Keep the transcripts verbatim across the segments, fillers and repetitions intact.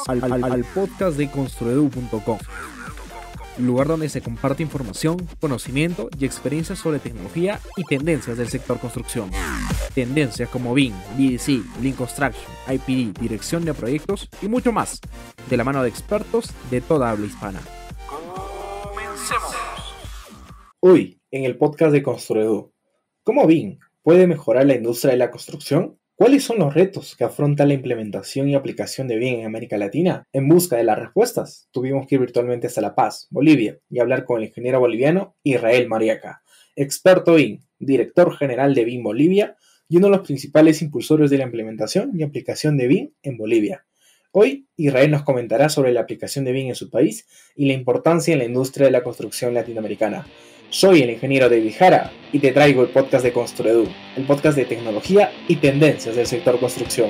al, al, al podcast de construedu punto com, lugar donde se comparte información, conocimiento y experiencias sobre tecnología y tendencias del sector construcción. Tendencias como B I M, B D C, Lean Construction, I P D, dirección de proyectos y mucho más, de la mano de expertos de toda habla hispana. ¡Comencemos! Hoy, en el podcast de Construedu, ¿cómo B I M puede mejorar la industria de la construcción? ¿Cuáles son los retos que afronta la implementación y aplicación de B I M en América Latina? En busca de las respuestas, tuvimos que ir virtualmente hasta La Paz, Bolivia, y hablar con el ingeniero boliviano Israel Mariaca, experto B I M, director general de B I M Bolivia y uno de los principales impulsores de la implementación y aplicación de B I M en Bolivia. Hoy, Israel nos comentará sobre la aplicación de B I M en su país y la importancia en la industria de la construcción latinoamericana. Soy el ingeniero David Jara y te traigo el podcast de Construedu, el podcast de tecnología y tendencias del sector construcción.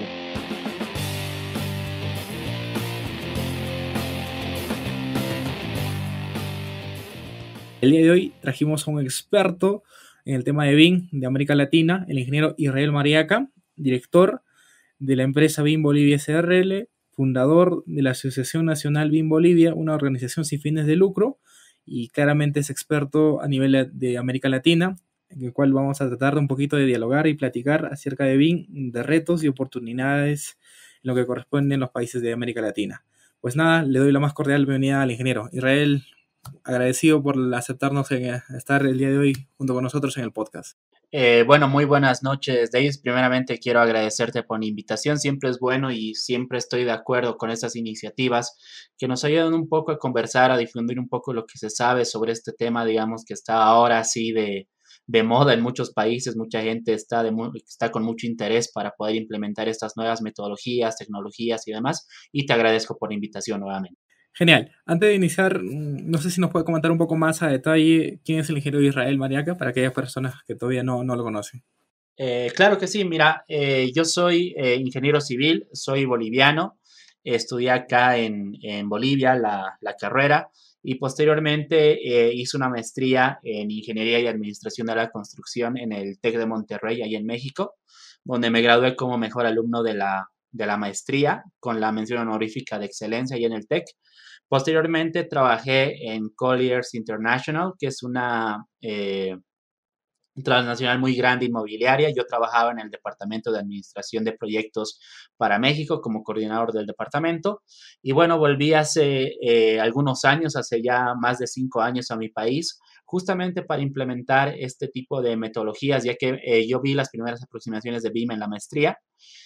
El día de hoy trajimos a un experto en el tema de B I M de América Latina, el ingeniero Israel Mariaca, director de la empresa B I M Bolivia S R L, fundador de la Asociación Nacional B I M Bolivia, una organización sin fines de lucro, y claramente es experto a nivel de América Latina, en el cual vamos a tratar de un poquito de dialogar y platicar acerca de B I M, de retos y oportunidades en lo que corresponde en los países de América Latina. Pues nada, le doy la más cordial bienvenida al ingeniero. Israel, agradecido por aceptarnos en estar el día de hoy junto con nosotros en el podcast. Eh, bueno, muy buenas noches, Davis. Primeramente quiero agradecerte por la invitación. Siempre es bueno y siempre estoy de acuerdo con estas iniciativas que nos ayudan un poco a conversar, a difundir un poco lo que se sabe sobre este tema, digamos, que está ahora así de, de moda en muchos países. Mucha gente está, de, está con mucho interés para poder implementar estas nuevas metodologías, tecnologías y demás. Y te agradezco por la invitación nuevamente. Genial. Antes de iniciar, no sé si nos puede comentar un poco más a detalle quién es el ingeniero Israel Mariaca para aquellas personas que todavía no, no lo conocen. Eh, claro que sí, mira, eh, yo soy eh, ingeniero civil, soy boliviano, estudié acá en, en Bolivia la, la carrera y posteriormente eh, hice una maestría en Ingeniería y Administración de la Construcción en el TEC de Monterrey, ahí en México, donde me gradué como mejor alumno de la, de la maestría con la mención honorífica de excelencia ahí en el TEC. Posteriormente trabajé en Colliers International, que es una eh, transnacional muy grande inmobiliaria. Yo trabajaba en el departamento de administración de proyectos para México como coordinador del departamento. Y bueno, volví hace eh, algunos años, hace ya más de cinco años a mi país, justamente para implementar este tipo de metodologías, ya que eh, yo vi las primeras aproximaciones de B I M en la maestría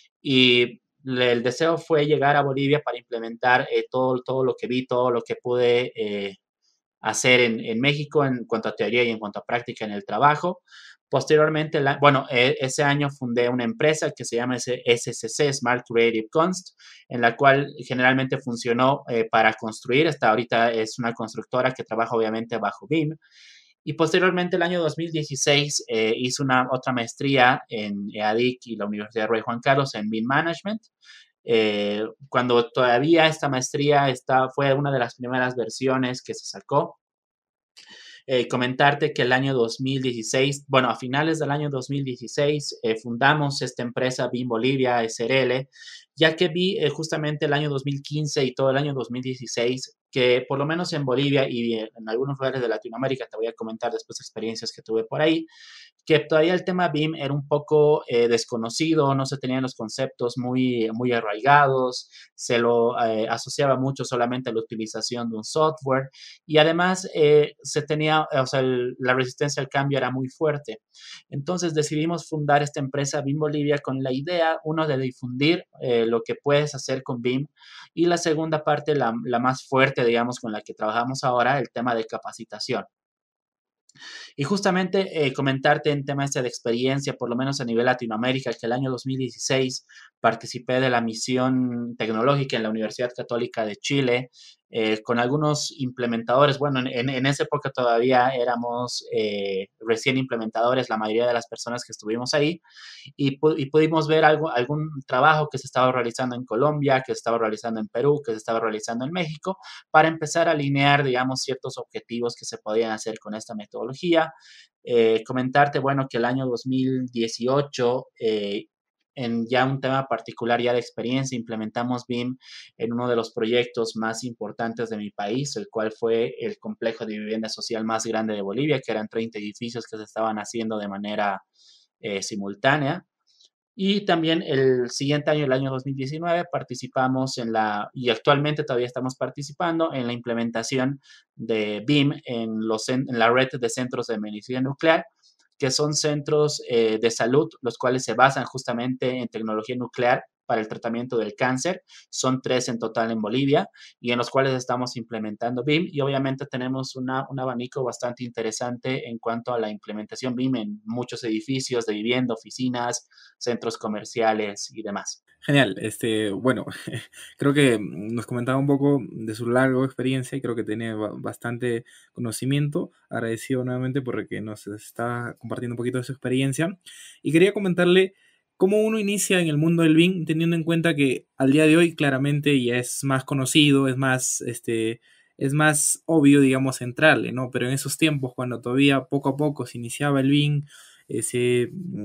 y el deseo fue llegar a Bolivia para implementar eh, todo, todo lo que vi, todo lo que pude eh, hacer en, en México en cuanto a teoría y en cuanto a práctica en el trabajo. Posteriormente, la, bueno, eh, ese año fundé una empresa que se llama S C C, Smart Creative Const, en la cual generalmente funcionó eh, para construir. Hasta ahorita es una constructora que trabaja obviamente bajo B I M. Y posteriormente, el año dos mil dieciséis, eh, hice una otra maestría en E A D I C y la Universidad Rey Juan Carlos en B I M Management. Eh, cuando todavía esta maestría está, fue una de las primeras versiones que se sacó. Eh, comentarte que el año dos mil dieciséis, bueno, a finales del año dos mil dieciséis, eh, fundamos esta empresa B I M Bolivia S R L, ya que vi eh, justamente el año dos mil quince y todo el año dos mil dieciséis que por lo menos en Bolivia y en algunos lugares de Latinoamérica, te voy a comentar después experiencias que tuve por ahí, que todavía el tema B I M era un poco eh, desconocido, no se tenían los conceptos muy, muy arraigados, se lo eh, asociaba mucho solamente a la utilización de un software y además eh, se tenía, o sea, el, la resistencia al cambio era muy fuerte. Entonces decidimos fundar esta empresa B I M Bolivia con la idea, uno, de difundir eh, lo que puedes hacer con B I M y la segunda parte, la, la más fuerte, digamos, con la que trabajamos ahora, el tema de capacitación. Y justamente eh, comentarte en tema este de experiencia, por lo menos a nivel Latinoamérica, que el año dos mil dieciséis participé de la misión tecnológica en la Universidad Católica de Chile, eh, con algunos implementadores. Bueno, en, en esa época todavía éramos eh, recién implementadores, la mayoría de las personas que estuvimos ahí, y, pu y pudimos ver algo, algún trabajo que se estaba realizando en Colombia, que se estaba realizando en Perú, que se estaba realizando en México, para empezar a alinear, digamos, ciertos objetivos que se podían hacer con esta metodología. Eh, comentarte, bueno, que el año dos mil dieciocho eh, en ya un tema particular ya de experiencia, implementamos B I M en uno de los proyectos más importantes de mi país, el cual fue el complejo de vivienda social más grande de Bolivia, que eran treinta edificios que se estaban haciendo de manera eh, simultánea. Y también el siguiente año, el año dos mil diecinueve, participamos en la, y actualmente todavía estamos participando en la implementación de B I M en, los, en la red de centros de medicina nuclear, que son centros eh, de salud, los cuales se basan justamente en tecnología nuclear para el tratamiento del cáncer. Son tres en total en Bolivia y en los cuales estamos implementando B I M y obviamente tenemos una, un abanico bastante interesante en cuanto a la implementación B I M en muchos edificios de vivienda, oficinas, centros comerciales y demás. Genial, este, bueno, creo que nos comentaba un poco de su larga experiencia y creo que tiene bastante conocimiento. Agradecido nuevamente porque nos está compartiendo un poquito de su experiencia. Y quería comentarle cómo uno inicia en el mundo del B I M, teniendo en cuenta que al día de hoy claramente ya es más conocido, es más, este, es más obvio, digamos, entrarle, ¿no? Pero en esos tiempos, cuando todavía poco a poco se iniciaba el B I M, Eh, se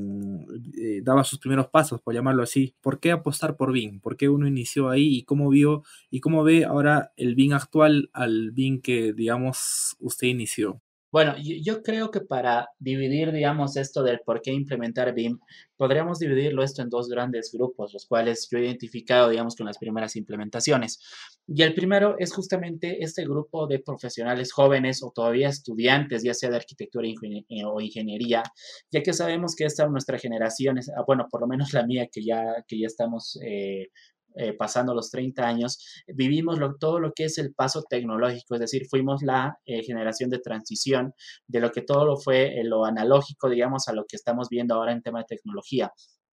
eh, daba sus primeros pasos, por llamarlo así. ¿Por qué apostar por B I M? ¿Por qué uno inició ahí y cómo vio y cómo ve ahora el B I M actual al B I M que, digamos, usted inició? Bueno, yo, yo creo que para dividir, digamos, esto del por qué implementar B I M, podríamos dividirlo esto en dos grandes grupos, los cuales yo he identificado, digamos, con las primeras implementaciones. Y el primero es justamente este grupo de profesionales jóvenes o todavía estudiantes, ya sea de arquitectura o ingeniería, ya que sabemos que esta nuestra generación, es, bueno, por lo menos la mía, que ya, que ya estamos eh, eh, pasando los treinta años, vivimos lo, todo lo que es el paso tecnológico, es decir, fuimos la eh, generación de transición de lo que todo lo fue eh, lo analógico, digamos, a lo que estamos viendo ahora en tema de tecnología.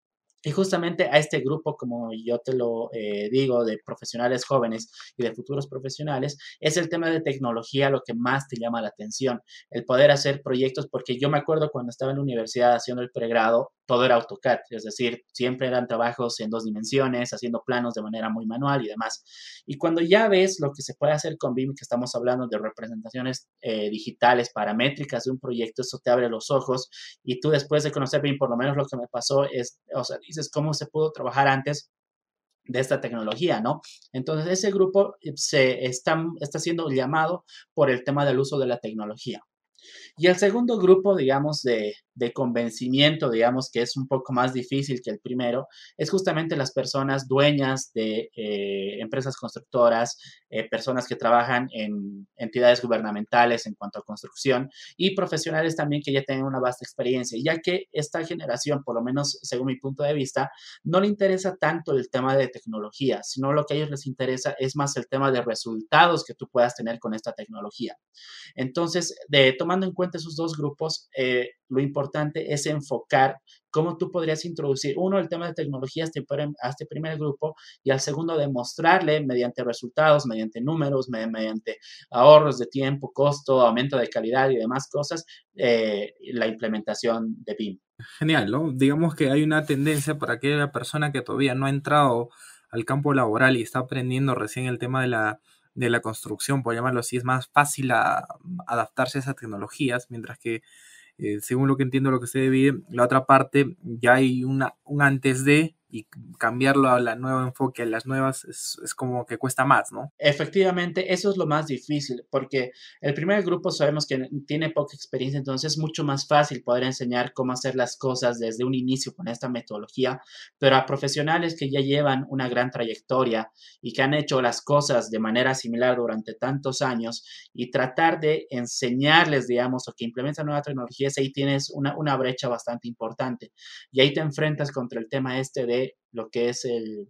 Y justamente a este grupo, como yo te lo eh, digo, de profesionales jóvenes y de futuros profesionales, es el tema de tecnología lo que más te llama la atención, el poder hacer proyectos, porque yo me acuerdo cuando estaba en la universidad haciendo el pregrado, todo era AutoCAD, es decir, siempre eran trabajos en dos dimensiones, haciendo planos de manera muy manual y demás. Y cuando ya ves lo que se puede hacer con B I M, que estamos hablando de representaciones eh, digitales, paramétricas de un proyecto, eso te abre los ojos y tú después de conocer B I M, por lo menos lo que me pasó es, o sea, dices cómo se pudo trabajar antes de esta tecnología, ¿no? Entonces, ese grupo se está, está siendo llamado por el tema del uso de la tecnología. Y el segundo grupo, digamos, de, de convencimiento, digamos, que es un poco más difícil que el primero, es justamente las personas dueñas de eh, empresas constructoras, eh, personas que trabajan en entidades gubernamentales en cuanto a construcción y profesionales también que ya tienen una vasta experiencia, ya que esta generación, por lo menos según mi punto de vista, no le interesa tanto el tema de tecnología, sino lo que a ellos les interesa es más el tema de resultados que tú puedas tener con esta tecnología. Entonces, de, tomando en cuenta esos dos grupos, eh, lo importante es enfocar cómo tú podrías introducir, uno, el tema de tecnología a este, a este primer grupo y al segundo, demostrarle mediante resultados, mediante números, mediante ahorros de tiempo, costo, aumento de calidad y demás cosas, eh, la implementación de B I M. Genial, ¿no? Digamos que hay una tendencia para aquella persona que todavía no ha entrado al campo laboral y está aprendiendo recién el tema de la de la construcción, por llamarlo así, es más fácil a, adaptarse a esas tecnologías, mientras que, eh, según lo que entiendo, lo que se divide, la otra parte, ya hay una, un antes de, y cambiarlo a la nueva enfoque, a las nuevas, es, es como que cuesta más, ¿no? Efectivamente, eso es lo más difícil, porque el primer grupo sabemos que tiene poca experiencia, entonces es mucho más fácil poder enseñar cómo hacer las cosas desde un inicio con esta metodología, pero a profesionales que ya llevan una gran trayectoria y que han hecho las cosas de manera similar durante tantos años y tratar de enseñarles, digamos, o que implementan nueva tecnología, ahí tienes una, una brecha bastante importante. Y ahí te enfrentas contra el tema este de lo que es el,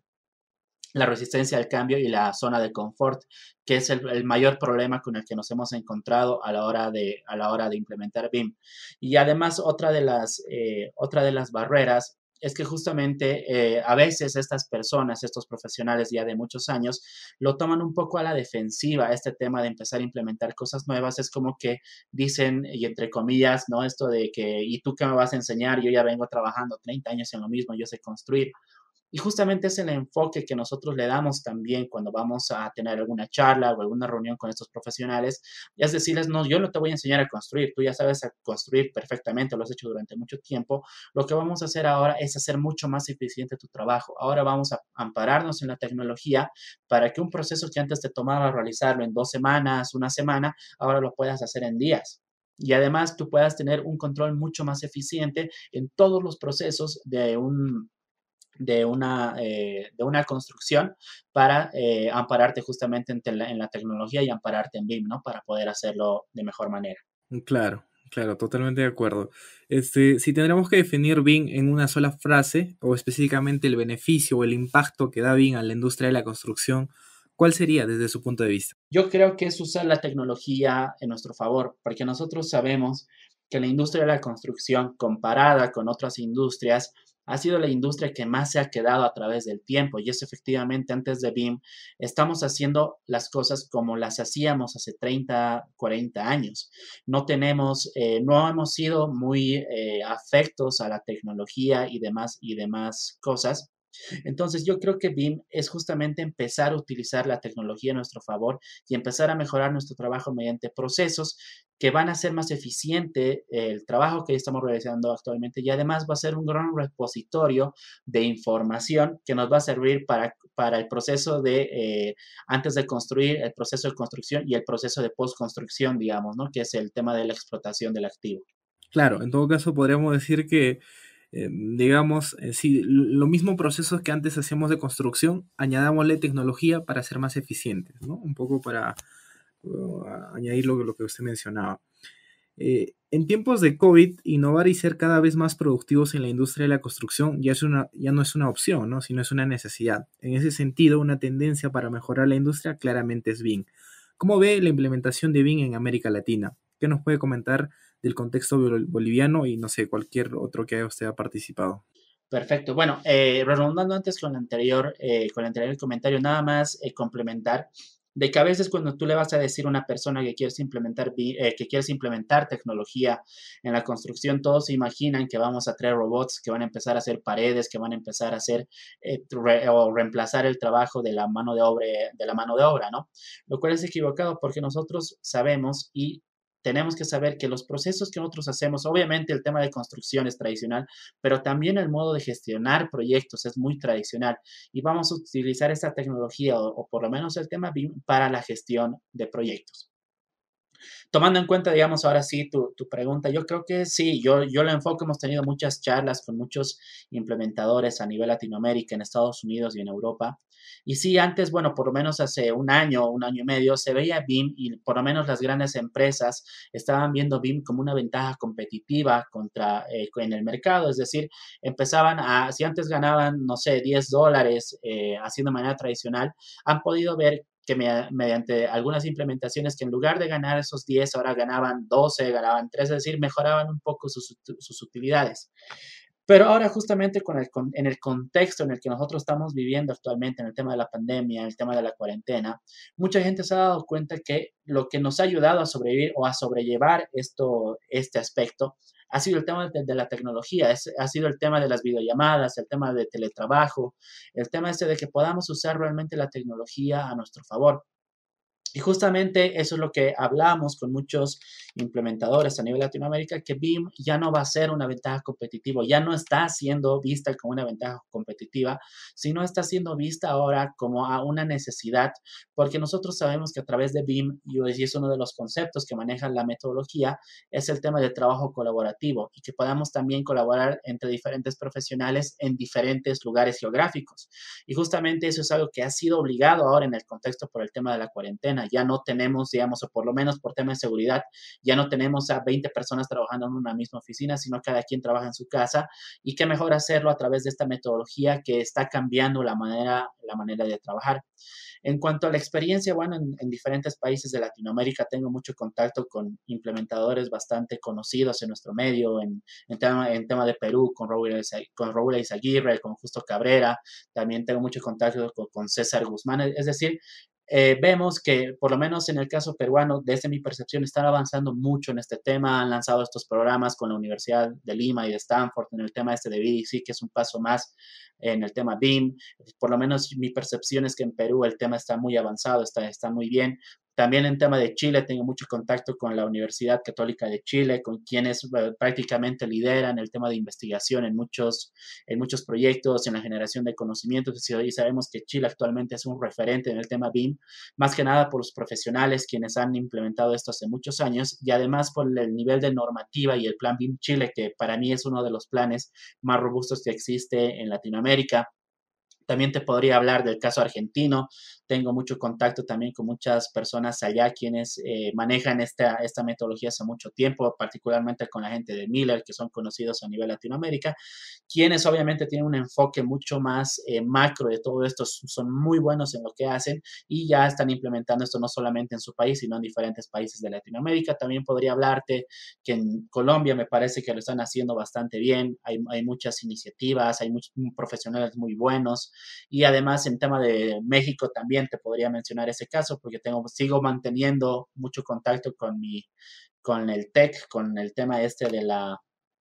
la resistencia al cambio y la zona de confort, que es el, el, mayor problema con el que nos hemos encontrado a la hora de, a la hora de implementar B I M. Y además, otra de las, eh, otra de las barreras es que justamente eh, a veces estas personas, estos profesionales ya de muchos años, lo toman un poco a la defensiva, este tema de empezar a implementar cosas nuevas. Es como que dicen, y entre comillas, ¿no? Esto de que, ¿y tú qué me vas a enseñar? Yo ya vengo trabajando treinta años en lo mismo, yo sé construir. Y justamente es el enfoque que nosotros le damos también cuando vamos a tener alguna charla o alguna reunión con estos profesionales. Es decirles, no, yo no te voy a enseñar a construir, tú ya sabes a construir perfectamente, lo has hecho durante mucho tiempo. Lo que vamos a hacer ahora es hacer mucho más eficiente tu trabajo. Ahora vamos a ampararnos en la tecnología para que un proceso que antes te tomaba realizarlo en dos semanas, una semana, ahora lo puedas hacer en días. Y además tú puedas tener un control mucho más eficiente en todos los procesos de un de una, eh, de una construcción para eh, ampararte justamente en, la, en la tecnología y ampararte en B I M, ¿no? Para poder hacerlo de mejor manera. Claro, claro, totalmente de acuerdo. Este, si tendríamos que definir B I M en una sola frase, o específicamente el beneficio o el impacto que da B I M a la industria de la construcción, ¿cuál sería desde su punto de vista? Yo creo que es usar la tecnología en nuestro favor, porque nosotros sabemos que la industria de la construcción, comparada con otras industrias, ha sido la industria que más se ha quedado a través del tiempo. Y es efectivamente, antes de B I M, estamos haciendo las cosas como las hacíamos hace treinta, cuarenta años. No tenemos, eh, no hemos sido muy eh, afectos a la tecnología y demás, y demás cosas. Entonces, yo creo que B I M es justamente empezar a utilizar la tecnología a nuestro favor y empezar a mejorar nuestro trabajo mediante procesos que van a hacer más eficiente el trabajo que estamos realizando actualmente y además va a ser un gran repositorio de información que nos va a servir para, para el proceso de, eh, antes de construir, el proceso de construcción y el proceso de postconstrucción, digamos, ¿no? Que es el tema de la explotación del activo. Claro, en todo caso podríamos decir que Eh, digamos, eh, si lo mismo procesos que antes hacíamos de construcción, añadámosle tecnología para ser más eficientes, ¿no? Un poco para uh, añadir lo, lo que usted mencionaba. Eh, en tiempos de COVID, innovar y ser cada vez más productivos en la industria de la construcción ya, es una, ya no es una opción, ¿no? Sino es una necesidad. En ese sentido, una tendencia para mejorar la industria claramente es B I M. ¿Cómo ve la implementación de B I M en América Latina? ¿Qué nos puede comentar del contexto boliviano y, no sé, cualquier otro que usted ha participado? Perfecto. Bueno, eh, redundando antes con el anterior, eh, con el anterior comentario, nada más eh, complementar de que a veces cuando tú le vas a decir a una persona que quieres implementar, eh, que quieres implementar tecnología en la construcción, todos se imaginan que vamos a traer robots que van a empezar a hacer paredes, que van a empezar a hacer eh, re, o reemplazar el trabajo de la mano de obra, de la mano de obra, ¿no? Lo cual es equivocado porque nosotros sabemos y tenemos que saber que los procesos que nosotros hacemos, obviamente el tema de construcción es tradicional, pero también el modo de gestionar proyectos es muy tradicional y vamos a utilizar esta tecnología o, o por lo menos el tema B I M para la gestión de proyectos. Tomando en cuenta, digamos, ahora sí tu, tu pregunta, yo creo que sí, yo, yo lo enfoco, hemos tenido muchas charlas con muchos implementadores a nivel Latinoamérica, en Estados Unidos y en Europa. Y sí, antes, bueno, por lo menos hace un año, un año y medio, se veía B I M y por lo menos las grandes empresas estaban viendo B I M como una ventaja competitiva contra, eh, en el mercado. Es decir, empezaban a, si antes ganaban, no sé, diez dólares eh, haciendo de manera tradicional, han podido ver que me, mediante algunas implementaciones que en lugar de ganar esos diez, ahora ganaban doce, ganaban trece, es decir, mejoraban un poco sus, sus utilidades. Pero ahora justamente con el, con, en el contexto en el que nosotros estamos viviendo actualmente, en el tema de la pandemia, en el tema de la cuarentena, mucha gente se ha dado cuenta que lo que nos ha ayudado a sobrevivir o a sobrellevar esto, este aspecto ha sido el tema de, de la tecnología, es, ha sido el tema de las videollamadas, el tema de teletrabajo, el tema ese de que podamos usar realmente la tecnología a nuestro favor. Y justamente eso es lo que hablamos con muchos implementadores a nivel Latinoamérica, que B I M ya no va a ser una ventaja competitiva, ya no está siendo vista como una ventaja competitiva, sino está siendo vista ahora como a una necesidad, porque nosotros sabemos que a través de B I M, y es uno de los conceptos que maneja la metodología, es el tema de trabajo colaborativo y que podamos también colaborar entre diferentes profesionales en diferentes lugares geográficos. Y justamente eso es algo que ha sido obligado ahora en el contexto por el tema de la cuarentena. Ya no tenemos, digamos, o por lo menos por tema de seguridad, ya no tenemos a veinte personas trabajando en una misma oficina, sino cada quien trabaja en su casa. Y qué mejor hacerlo a través de esta metodología que está cambiando la manera, la manera de trabajar. En cuanto a la experiencia, bueno, en, en diferentes países de Latinoamérica tengo mucho contacto con implementadores bastante conocidos en nuestro medio, en, en, tema, en tema de Perú, con Raúl, con Raúl Izaguirre, con Justo Cabrera, también tengo mucho contacto con, con César Guzmán, es decir, eh, vemos que, por lo menos en el caso peruano, desde mi percepción, están avanzando mucho en este tema. Han lanzado estos programas con la Universidad de Lima y de Stanford en el tema este de B D C, que es un paso más en el tema B I M. Por lo menos mi percepción es que en Perú el tema está muy avanzado, está, está muy bien. También en tema de Chile tengo mucho contacto con la Universidad Católica de Chile, con quienes uh, prácticamente lideran el tema de investigación en muchos, en muchos proyectos, en la generación de conocimientos. Y sabemos que Chile actualmente es un referente en el tema B I M, más que nada por los profesionales quienes han implementado esto hace muchos años y además por el nivel de normativa y el plan B I M Chile, que para mí es uno de los planes más robustos que existe en Latinoamérica. También te podría hablar del caso argentino. Tengo mucho contacto también con muchas personas allá quienes eh, manejan esta, esta metodología hace mucho tiempo, particularmente con la gente de Miller, que son conocidos a nivel Latinoamérica, quienes obviamente tienen un enfoque mucho más eh, macro de todo esto, son muy buenos en lo que hacen y ya están implementando esto no solamente en su país, sino en diferentes países de Latinoamérica. También podría hablarte que en Colombia me parece que lo están haciendo bastante bien, hay, hay muchas iniciativas, hay muchos profesionales muy buenos. Y además en tema de México también te podría mencionar ese caso porque tengo, sigo manteniendo mucho contacto con, mi, con el TEC, con el tema este de la,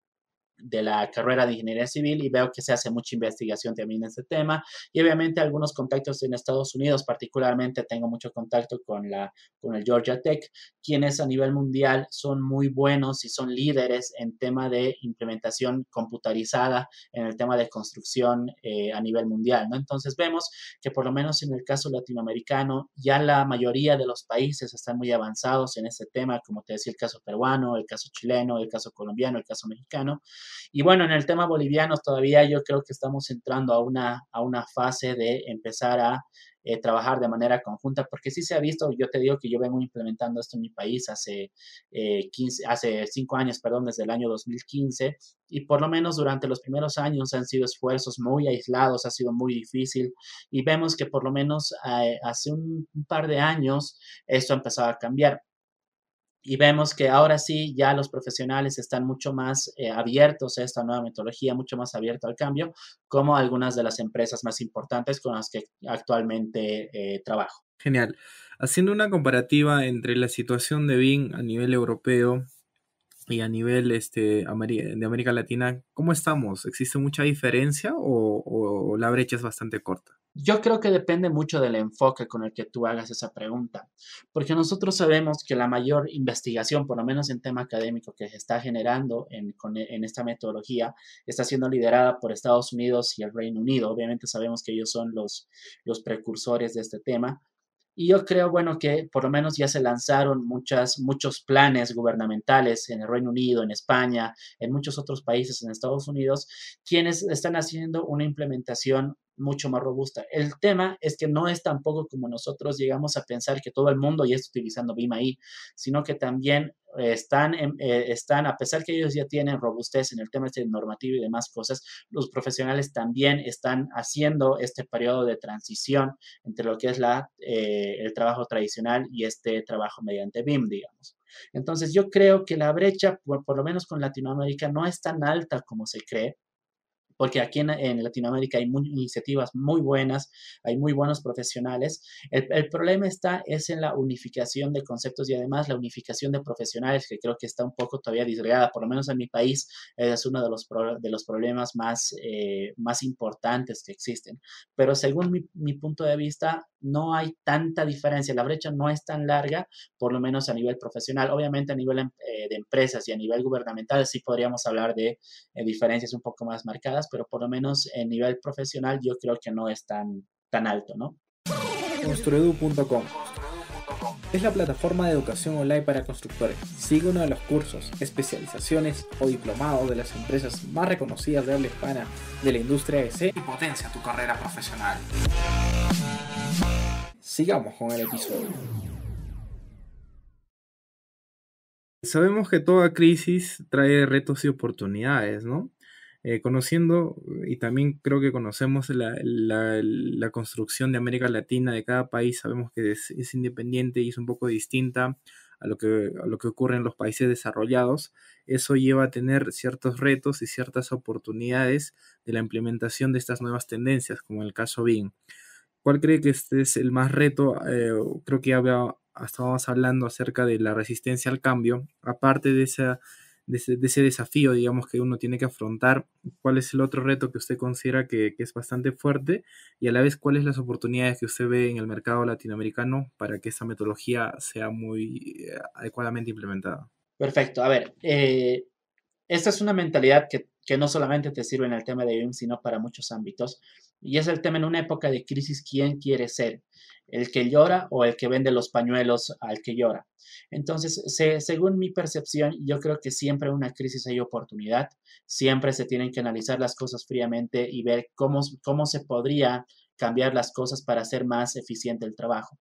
de la carrera de ingeniería civil y veo que se hace mucha investigación también en este tema y obviamente algunos contactos en Estados Unidos, particularmente tengo mucho contacto con, la, con el Georgia Tech, quienes a nivel mundial son muy buenos y son líderes en tema de implementación computarizada en el tema de construcción eh, a nivel mundial, ¿no? Entonces vemos que por lo menos en el caso latinoamericano ya la mayoría de los países están muy avanzados en este tema, como te decía el caso peruano, el caso chileno, el caso colombiano, el caso mexicano. Y bueno, en el tema boliviano todavía yo creo que estamos entrando a una, a una fase de empezar a eh, trabajar de manera conjunta, porque sí se ha visto, yo te digo que yo vengo implementando esto en mi país hace, eh, quince, hace cinco años, perdón, desde el año dos mil quince, y por lo menos durante los primeros años han sido esfuerzos muy aislados, ha sido muy difícil, y vemos que por lo menos eh, hace un, un par de años esto ha empezado a cambiar. Y vemos que ahora sí, ya los profesionales están mucho más eh, abiertos a esta nueva metodología, mucho más abiertos al cambio, como algunas de las empresas más importantes con las que actualmente eh, trabajo. Genial. Haciendo una comparativa entre la situación de B I M a nivel europeo y a nivel este, Ameri- de América Latina, ¿cómo estamos? ¿Existe mucha diferencia o, o- o la brecha es bastante corta? Yo creo que depende mucho del enfoque con el que tú hagas esa pregunta, porque nosotros sabemos que la mayor investigación, por lo menos en tema académico, que se está generando en, con, en esta metodología, está siendo liderada por Estados Unidos y el Reino Unido. Obviamente sabemos que ellos son los, los precursores de este tema. Y yo creo, bueno, que por lo menos ya se lanzaron muchas, muchos planes gubernamentales en el Reino Unido, en España, en muchos otros países, en Estados Unidos, quienes están haciendo una implementación mucho más robusta. El tema es que no es tampoco como nosotros llegamos a pensar que todo el mundo ya está utilizando B I M ahí, sino que también eh, están, eh, están, a pesar que ellos ya tienen robustez en el tema este normativo y demás cosas, los profesionales también están haciendo este periodo de transición entre lo que es la, eh, el trabajo tradicional y este trabajo mediante B I M, digamos. Entonces yo creo que la brecha, por, por lo menos con Latinoamérica, no es tan alta como se cree, porque aquí en, en Latinoamérica hay muy, iniciativas muy buenas, hay muy buenos profesionales. El, el, problema está es en la unificación de conceptos y además la unificación de profesionales, que creo que está un poco todavía disgregada, por lo menos en mi país es uno de los, pro, de los problemas más, eh, más importantes que existen. Pero según mi, mi punto de vista, no hay tanta diferencia, la brecha no es tan larga, por lo menos a nivel profesional. Obviamente a nivel eh, de empresas y a nivel gubernamental sí podríamos hablar de eh, diferencias un poco más marcadas, pero por lo menos en nivel profesional yo creo que no es tan, tan alto, ¿no? Construedu punto com es la plataforma de educación online para constructores. Sigue uno de los cursos, especializaciones o diplomados de las empresas más reconocidas de habla hispana de la industria E C y potencia tu carrera profesional. Sigamos con el episodio. Sabemos que toda crisis trae retos y oportunidades, ¿no? Eh, conociendo, y también creo que conocemos la, la, la construcción de América Latina, de cada país, sabemos que es, es independiente y es un poco distinta a lo, que, a lo que ocurre en los países desarrollados. Eso lleva a tener ciertos retos y ciertas oportunidades de la implementación de estas nuevas tendencias, como en el caso B I M. ¿Cuál cree que este es el más reto? Eh, creo que ya había- estábamos hablando acerca de la resistencia al cambio. Aparte de, esa, de, ese, de ese desafío, digamos, que uno tiene que afrontar, ¿cuál es el otro reto que usted considera que, que es bastante fuerte? Y a la vez, ¿cuáles las oportunidades que usted ve en el mercado latinoamericano para que esta metodología sea muy eh, adecuadamente implementada? Perfecto. A ver, eh, esta es una mentalidad que, que no solamente te sirve en el tema de B I M, sino para muchos ámbitos. Y es el tema en una época de crisis, ¿quién quiere ser? ¿El que llora o el que vende los pañuelos al que llora? Entonces, se, según mi percepción, yo creo que siempre en una crisis hay oportunidad. Siempre se tienen que analizar las cosas fríamente y ver cómo, cómo se podría cambiar las cosas para hacer más eficiente el trabajo.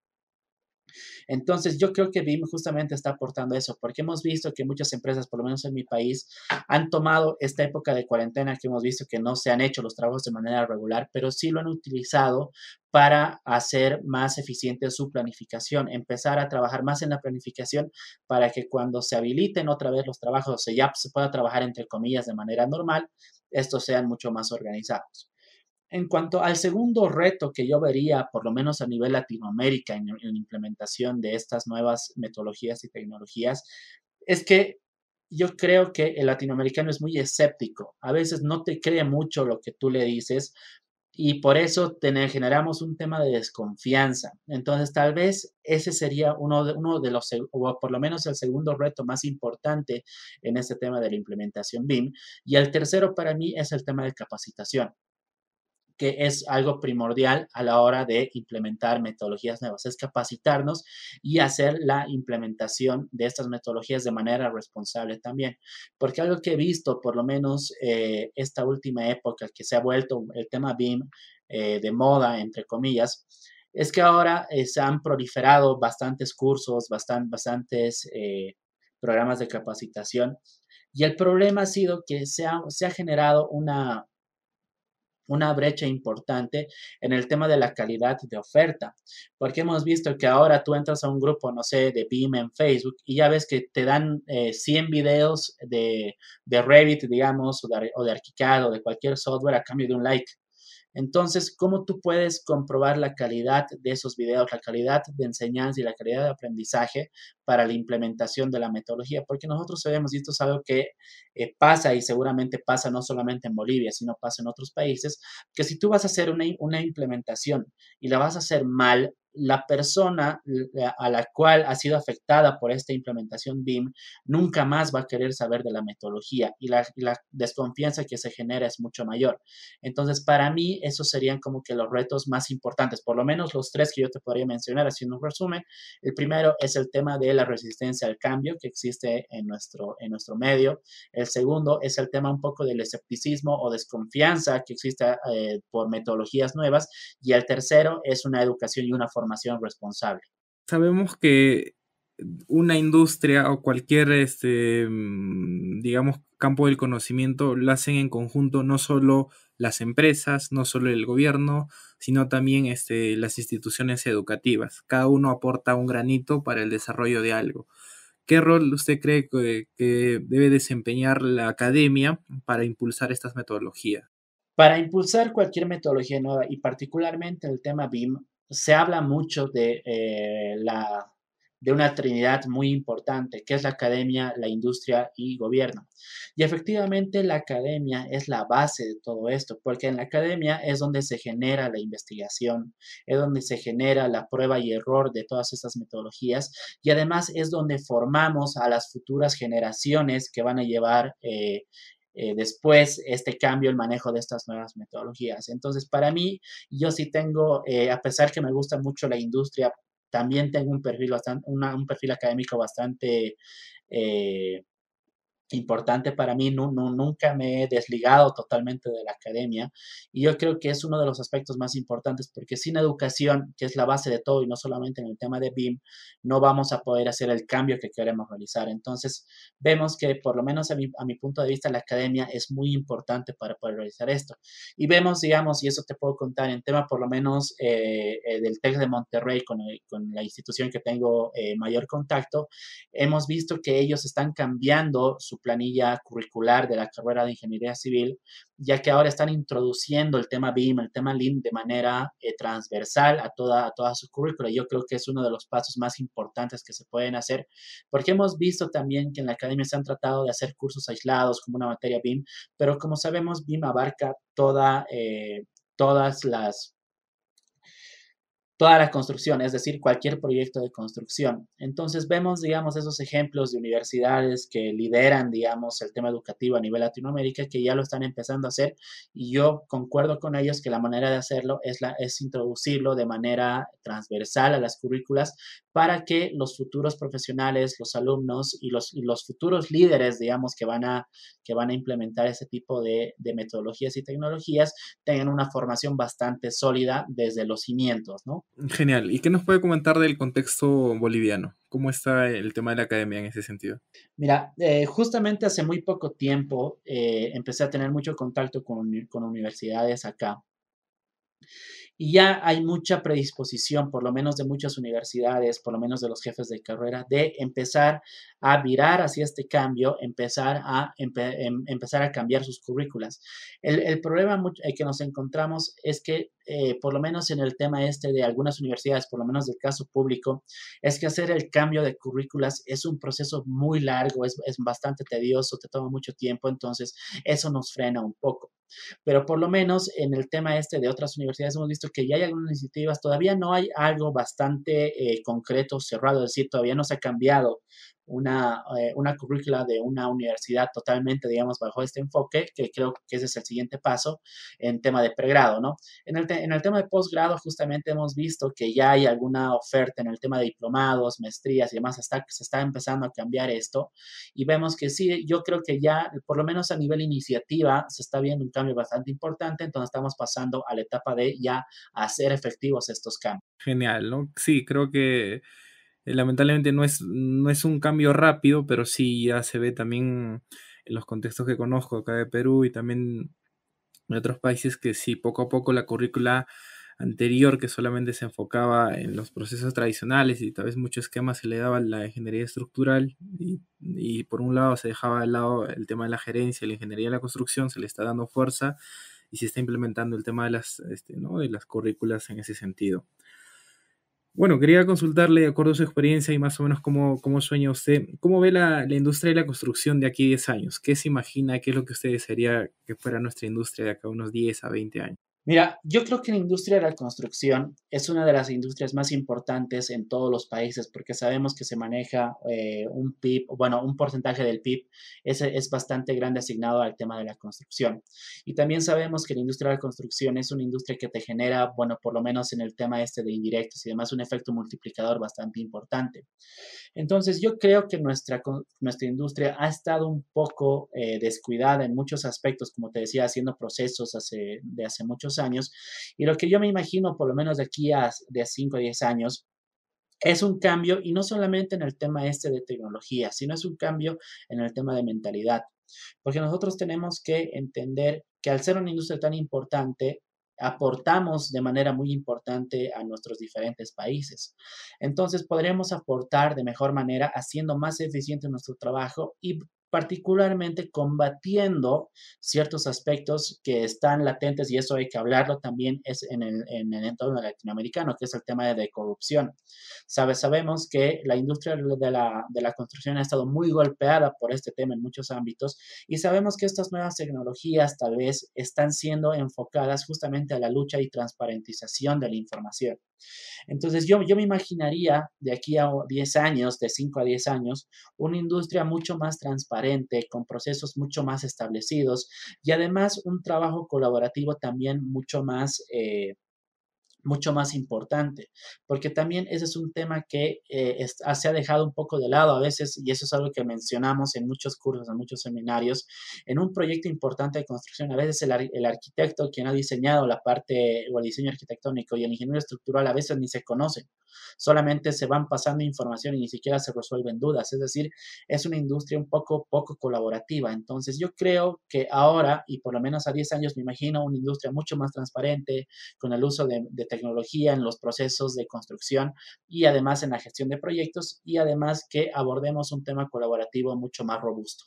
Entonces, yo creo que B I M justamente está aportando eso, porque hemos visto que muchas empresas, por lo menos en mi país, han tomado esta época de cuarentena que hemos visto que no se han hecho los trabajos de manera regular, pero sí lo han utilizado para hacer más eficiente su planificación, empezar a trabajar más en la planificación para que cuando se habiliten otra vez los trabajos, o sea, ya se pueda trabajar entre comillas de manera normal, estos sean mucho más organizados. En cuanto al segundo reto que yo vería, por lo menos a nivel Latinoamérica, en, en implementación de estas nuevas metodologías y tecnologías, es que yo creo que el latinoamericano es muy escéptico. A veces no te cree mucho lo que tú le dices y por eso tener, generamos un tema de desconfianza. Entonces, tal vez ese sería uno de, uno de los, o por lo menos el segundo reto más importante en este tema de la implementación B I M. Y el tercero para mí es el tema de capacitación, que es algo primordial a la hora de implementar metodologías nuevas, es capacitarnos y hacer la implementación de estas metodologías de manera responsable también. Porque algo que he visto, por lo menos eh, esta última época, que se ha vuelto el tema B I M eh, de moda, entre comillas, es que ahora eh, se han proliferado bastantes cursos, bastan, bastantes eh, programas de capacitación. Y el problema ha sido que se ha, se ha generado una, una brecha importante en el tema de la calidad de oferta, porque hemos visto que ahora tú entras a un grupo, no sé, de B I M en Facebook y ya ves que te dan eh, cien videos de, de Revit, digamos, o de, o de ArchiCAD o de cualquier software a cambio de un like. Entonces, ¿cómo tú puedes comprobar la calidad de esos videos, la calidad de enseñanza y la calidad de aprendizaje para la implementación de la metodología? Porque nosotros sabemos, y esto es algo que eh, pasa y seguramente pasa no solamente en Bolivia, sino pasa en otros países, que si tú vas a hacer una, una implementación y la vas a hacer mal, la persona a la cual ha sido afectada por esta implementación B I M nunca más va a querer saber de la metodología y la, y la desconfianza que se genera es mucho mayor. Entonces, para mí, esos serían como que los retos más importantes, por lo menos los tres que yo te podría mencionar haciendo un resumen. El primero es el tema de la resistencia al cambio que existe en nuestro, en nuestro medio. El segundo es el tema un poco del escepticismo o desconfianza que existe eh, por metodologías nuevas. Y el tercero es una educación y una formación responsable. Sabemos que una industria o cualquier, este, digamos, campo del conocimiento lo hacen en conjunto no solo las empresas, no solo el gobierno, sino también este, las instituciones educativas. Cada uno aporta un granito para el desarrollo de algo. ¿Qué rol usted cree que, que debe desempeñar la academia para impulsar estas metodologías? Para impulsar cualquier metodología nueva y particularmente el tema B I M, se habla mucho de, eh, la, de una trinidad muy importante, que es la academia, la industria y gobierno. Y efectivamente la academia es la base de todo esto, porque en la academia es donde se genera la investigación, es donde se genera la prueba y error de todas estas metodologías y además es donde formamos a las futuras generaciones que van a llevar eh, eh, después este cambio, el manejo de estas nuevas metodologías. Entonces, para mí, yo sí tengo, eh, a pesar que me gusta mucho la industria, también tengo un perfil, bastante, una, un perfil académico bastante eh, importante para mí. No, no, nunca me he desligado totalmente de la academia y yo creo que es uno de los aspectos más importantes porque sin educación, que es la base de todo y no solamente en el tema de B I M, no vamos a poder hacer el cambio que queremos realizar. Entonces, vemos que por lo menos a mi, a mi punto de vista la academia es muy importante para poder realizar esto. Y vemos, digamos, y eso te puedo contar en tema por lo menos eh, eh, del TEC de Monterrey con, el, con la institución que tengo eh, mayor contacto, hemos visto que ellos están cambiando su su planilla curricular de la carrera de Ingeniería Civil, ya que ahora están introduciendo el tema B I M, el tema L I M de manera eh, transversal a toda, a toda su currícula. Yo creo que es uno de los pasos más importantes que se pueden hacer, porque hemos visto también que en la academia se han tratado de hacer cursos aislados como una materia B I M, pero como sabemos, B I M abarca toda, eh, todas las toda la construcción, es decir, cualquier proyecto de construcción. Entonces vemos, digamos, esos ejemplos de universidades que lideran, digamos, el tema educativo a nivel Latinoamérica, que ya lo están empezando a hacer, y yo concuerdo con ellos que la manera de hacerlo es, la, es introducirlo de manera transversal a las currículas para que los futuros profesionales, los alumnos y los, y los futuros líderes, digamos, que van a, que van a implementar ese tipo de, de metodologías y tecnologías, tengan una formación bastante sólida desde los cimientos, ¿no? Genial. ¿Y qué nos puede comentar del contexto boliviano? ¿Cómo está el tema de la academia en ese sentido? Mira, eh, justamente hace muy poco tiempo eh, empecé a tener mucho contacto con, con universidades acá. Y ya hay mucha predisposición, por lo menos de muchas universidades, por lo menos de los jefes de carrera, de empezar a virar hacia este cambio, empezar a, empe, em, empezar a cambiar sus currículas. El, el problema que nos encontramos es que, eh, por lo menos en el tema este de algunas universidades, por lo menos del caso público, es que hacer el cambio de currículas es un proceso muy largo, es, es bastante tedioso, te toma mucho tiempo, entonces eso nos frena un poco. Pero por lo menos en el tema este de otras universidades hemos visto que ya hay algunas iniciativas, todavía no hay algo bastante eh, concreto, cerrado, es decir, todavía no se ha cambiado una, eh, una currícula de una universidad totalmente, digamos, bajo este enfoque, que creo que ese es el siguiente paso en tema de pregrado, ¿no? En el, te en el tema de posgrado, justamente hemos visto que ya hay alguna oferta en el tema de diplomados, maestrías y demás, hasta que se está empezando a cambiar esto, y vemos que sí, yo creo que ya, por lo menos a nivel iniciativa, se está viendo un cambio bastante importante, entonces estamos pasando a la etapa de ya hacer efectivos estos cambios. Genial, ¿no? Sí, creo que lamentablemente no es, no es un cambio rápido, pero sí ya se ve también en los contextos que conozco acá de Perú y también en otros países que sí, poco a poco la currícula anterior que solamente se enfocaba en los procesos tradicionales y tal vez mucho esquema se le daba a la ingeniería estructural y, y por un lado se dejaba de lado el tema de la gerencia, la ingeniería de la construcción, se le está dando fuerza y se está implementando el tema de las, este, ¿no? de las currículas en ese sentido. Bueno, quería consultarle, de acuerdo a su experiencia y más o menos cómo, cómo sueña usted, cómo ve la, la industria de la construcción de aquí a diez años. ¿Qué se imagina? ¿Qué es lo que usted desearía que fuera nuestra industria de acá a unos diez a veinte años? Mira, yo creo que la industria de la construcción es una de las industrias más importantes en todos los países porque sabemos que se maneja eh, un P I B, bueno, un porcentaje del P I B ese es bastante grande asignado al tema de la construcción. Y también sabemos que la industria de la construcción es una industria que te genera, bueno, por lo menos en el tema este de indirectos y demás, un efecto multiplicador bastante importante. Entonces, yo creo que nuestra, nuestra industria ha estado un poco eh, descuidada en muchos aspectos, como te decía, haciendo procesos hace, de hace muchos años. Y lo que yo me imagino, por lo menos de aquí a de cinco a diez años, es un cambio, y no solamente en el tema este de tecnología, sino es un cambio en el tema de mentalidad. Porque nosotros tenemos que entender que al ser una industria tan importante, aportamos de manera muy importante a nuestros diferentes países. Entonces, podremos aportar de mejor manera haciendo más eficiente nuestro trabajo y particularmente combatiendo ciertos aspectos que están latentes, y eso hay que hablarlo también es en el, en el entorno latinoamericano, que es el tema de, de corrupción. ¿Sabes? Sabemos que la industria de la, de la construcción ha estado muy golpeada por este tema en muchos ámbitos, y sabemos que estas nuevas tecnologías tal vez están siendo enfocadas justamente a la lucha y transparentización de la información. Entonces, yo, yo me imaginaría de aquí a diez años, de cinco a diez años, una industria mucho más transparente, con procesos mucho más establecidos y además un trabajo colaborativo también mucho más... Eh, mucho más importante, porque también ese es un tema que eh, es, se ha dejado un poco de lado a veces, y eso es algo que mencionamos en muchos cursos, en muchos seminarios. En un proyecto importante de construcción, a veces el, el arquitecto, quien ha diseñado la parte o el diseño arquitectónico, y el ingeniero estructural a veces ni se conocen, solamente se van pasando información y ni siquiera se resuelven dudas, es decir, es una industria un poco, poco colaborativa. Entonces yo creo que ahora, y por lo menos a diez años, me imagino una industria mucho más transparente, con el uso de, de tecnología tecnología, en los procesos de construcción y además en la gestión de proyectos y además que abordemos un tema colaborativo mucho más robusto.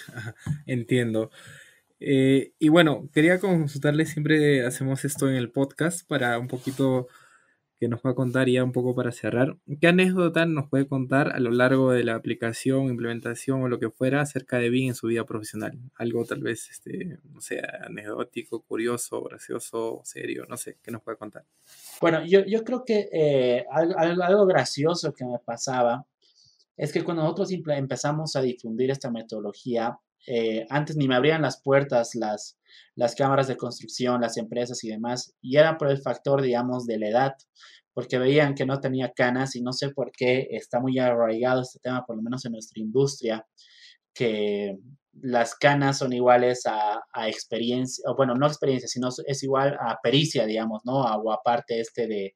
Entiendo. Eh, y bueno, quería consultarle, siempre hacemos esto en el podcast para un poquito que nos va a contar ya un poco para cerrar. ¿Qué anécdota nos puede contar a lo largo de la aplicación, implementación o lo que fuera acerca de Bing en su vida profesional? Algo tal vez, este, no sé, anecdótico, curioso, gracioso, serio, no sé, ¿qué nos puede contar? Bueno, yo, yo creo que eh, algo, algo, algo gracioso que me pasaba es que cuando nosotros empezamos a difundir esta metodología, eh, antes ni me abrían las puertas las, las cámaras de construcción, las empresas y demás, y era por el factor, digamos, de la edad, porque veían que no tenía canas y no sé por qué está muy arraigado este tema, por lo menos en nuestra industria, que las canas son iguales a, a experiencia, o bueno, no experiencia, sino es igual a pericia, digamos, ¿no? O aparte este de,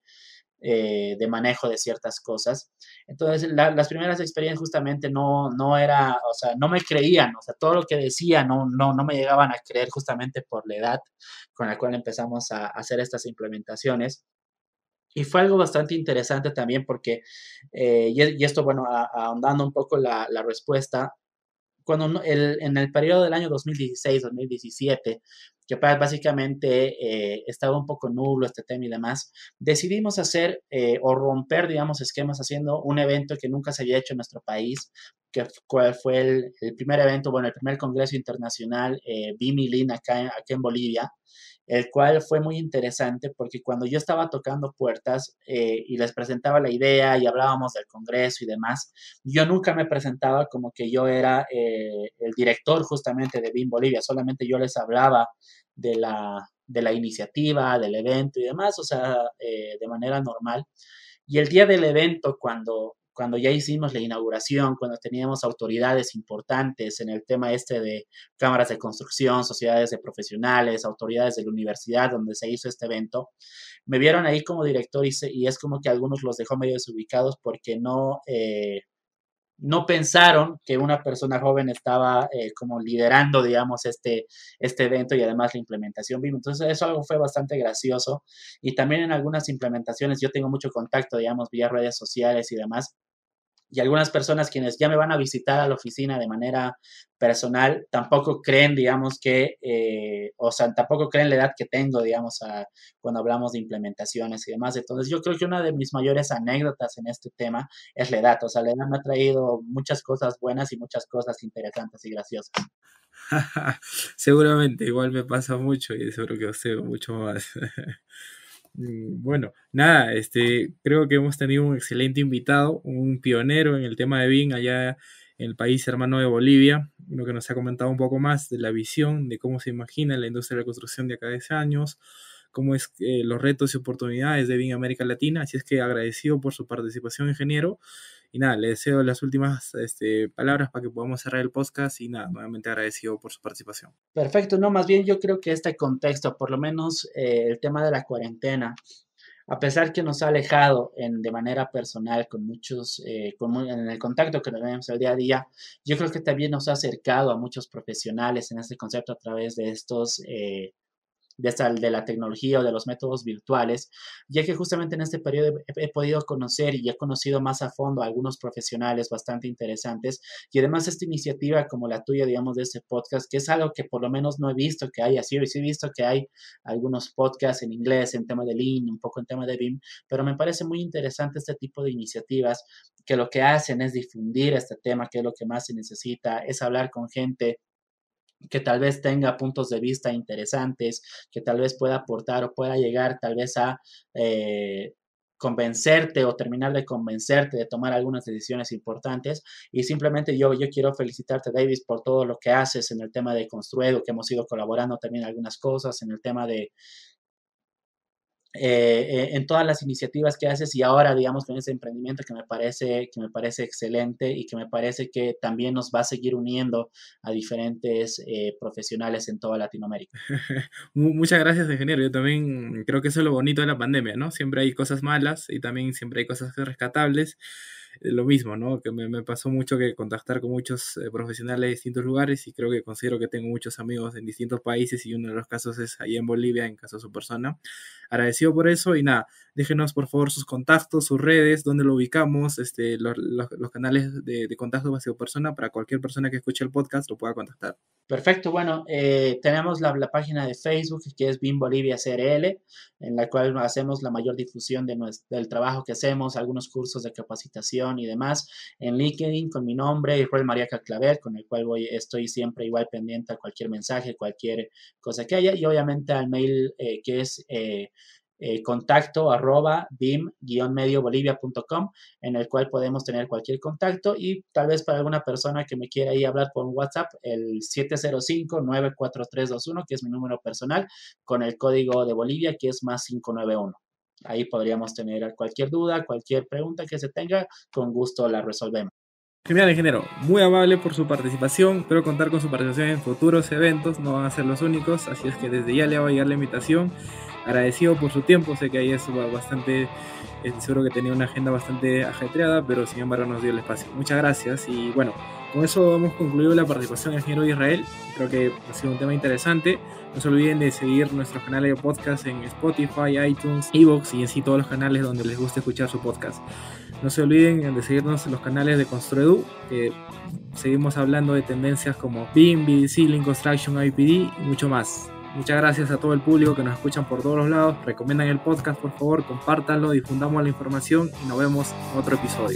eh, de manejo de ciertas cosas. Entonces, la, las primeras experiencias justamente no, no era, o sea, no me creían, o sea, todo lo que decía no, no, no me llegaban a creer justamente por la edad con la cual empezamos a, a hacer estas implementaciones. Y fue algo bastante interesante también porque, eh, y, y, esto, bueno, a, a ahondando un poco la, la respuesta, cuando el, en el periodo del año dos mil dieciséis, dos mil diecisiete, que básicamente eh, estaba un poco nulo este tema y demás, decidimos hacer eh, o romper, digamos, esquemas haciendo un evento que nunca se había hecho en nuestro país, que fue, fue el, el primer evento, bueno, el primer Congreso Internacional eh, B I M y L I N acá, acá en Bolivia, el cual fue muy interesante porque cuando yo estaba tocando puertas eh, y les presentaba la idea y hablábamos del Congreso y demás, yo nunca me presentaba como que yo era eh, el director justamente de B I M Bolivia, solamente yo les hablaba de la, de la iniciativa, del evento y demás, o sea, eh, de manera normal. Y el día del evento, cuando, cuando ya hicimos la inauguración, cuando teníamos autoridades importantes en el tema este de cámaras de construcción, sociedades de profesionales, autoridades de la universidad donde se hizo este evento, me vieron ahí como director y, se, y es como que a algunos los dejó medio desubicados porque no... Eh, no pensaron que una persona joven estaba eh, como liderando, digamos, este, este evento y además la implementación B I M. Entonces, eso algo fue bastante gracioso. Y también en algunas implementaciones yo tengo mucho contacto, digamos, vía redes sociales y demás. Y algunas personas quienes ya me van a visitar a la oficina de manera personal tampoco creen, digamos, que, eh, o sea, tampoco creen la edad que tengo, digamos, a, cuando hablamos de implementaciones y demás. Entonces, yo creo que una de mis mayores anécdotas en este tema es la edad. O sea, la edad me ha traído muchas cosas buenas y muchas cosas interesantes y graciosas. Seguramente, igual me pasa mucho y seguro que os sé mucho más. Bueno, nada, este, creo que hemos tenido un excelente invitado, un pionero en el tema de B I M allá en el país hermano de Bolivia, uno que nos ha comentado un poco más de la visión, de cómo se imagina la industria de la construcción de acá de diez años, cómo es eh, los retos y oportunidades de B I M América Latina, así es que agradecido por su participación, ingeniero, y nada, le deseo las últimas este, palabras para que podamos cerrar el podcast y nada, nuevamente agradecido por su participación. Perfecto, no, más bien yo creo que este contexto, por lo menos eh, el tema de la cuarentena, a pesar que nos ha alejado en, de manera personal con muchos, eh, con muy, en el contacto que tenemos el día a día, yo creo que también nos ha acercado a muchos profesionales en este concepto a través de estos... Eh, de, esta, de la tecnología o de los métodos virtuales, ya que justamente en este periodo he, he podido conocer y he conocido más a fondo a algunos profesionales bastante interesantes y además esta iniciativa como la tuya, digamos, de este podcast, que es algo que por lo menos no he visto que hay así, sí he visto que hay algunos podcasts en inglés, en tema de Lean, un poco en tema de B I M, pero me parece muy interesante este tipo de iniciativas que lo que hacen es difundir este tema, que es lo que más se necesita, es hablar con gente que tal vez tenga puntos de vista interesantes, que tal vez pueda aportar o pueda llegar tal vez a eh, convencerte o terminar de convencerte de tomar algunas decisiones importantes. Y simplemente yo, yo quiero felicitarte, Davis, por todo lo que haces en el tema de Construedo, que hemos ido colaborando también en algunas cosas, en el tema de eh, en todas las iniciativas que haces y ahora, digamos, con ese emprendimiento que me parece, que me parece excelente y que me parece que también nos va a seguir uniendo a diferentes eh, profesionales en toda Latinoamérica. Muchas gracias, ingeniero. Yo también creo que eso es lo bonito de la pandemia, ¿no? Siempre hay cosas malas y también siempre hay cosas rescatables. lo mismo, ¿no? Que me, me pasó mucho que contactar con muchos eh, profesionales de distintos lugares y creo que considero que tengo muchos amigos en distintos países y uno de los casos es ahí en Bolivia, en caso de su persona. Agradecido por eso y nada, déjenos por favor sus contactos, sus redes, dónde lo ubicamos, este, los, los, los canales de, de contacto hacia su persona para cualquier persona que escuche el podcast lo pueda contactar. Perfecto, bueno, eh, tenemos la, la página de Facebook que es BIM Bolivia C R L, en la cual hacemos la mayor difusión de nuestro, del trabajo que hacemos, algunos cursos de capacitación y demás. En LinkedIn con mi nombre, Israel Mariaca Claver, con el cual voy, estoy siempre igual pendiente a cualquier mensaje, cualquier cosa que haya, y obviamente al mail eh, que es eh, eh, contacto arroba bim guion medio bolivia punto com, en el cual podemos tener cualquier contacto y tal vez para alguna persona que me quiera ahí hablar por WhatsApp, el siete cero cinco, nueve cuatro tres dos uno, que es mi número personal, con el código de Bolivia, que es más cinco nueve uno. Ahí podríamos tener cualquier duda, cualquier pregunta que se tenga, con gusto la resolvemos. Genial, ingeniero. Muy amable por su participación. Espero contar con su participación en futuros eventos. No van a ser los únicos. Así es que desde ya le va a llegar la invitación. Agradecido por su tiempo. Sé que ahí es bastante... Eh, seguro que tenía una agenda bastante ajetreada, pero sin embargo nos dio el espacio. Muchas gracias. Y bueno, con eso hemos concluido la participación del ingeniero Israel. Creo que ha sido un tema interesante. No se olviden de seguir nuestros canales de podcast en Spotify, iTunes, Evox y en sí todos los canales donde les guste escuchar su podcast. No se olviden de seguirnos en los canales de Construedu, que seguimos hablando de tendencias como BIM, B D C, Lean Construction, I P D y mucho más. Muchas gracias a todo el público que nos escuchan por todos los lados. Recomiendan el podcast, por favor, compártanlo, difundamos la información y nos vemos en otro episodio.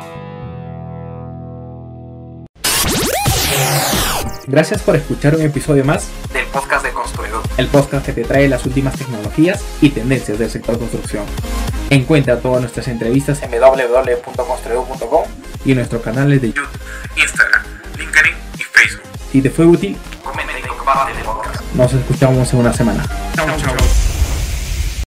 Gracias por escuchar un episodio más del podcast de Construedu, el podcast que te trae las últimas tecnologías y tendencias del sector construcción. Encuentra todas nuestras entrevistas en w w w punto construedu punto com y en nuestros canales de YouTube, Instagram, LinkedIn y Facebook. Si te fue útil, comenta y comparte el podcast. Nos escuchamos en una semana. Chau, chau.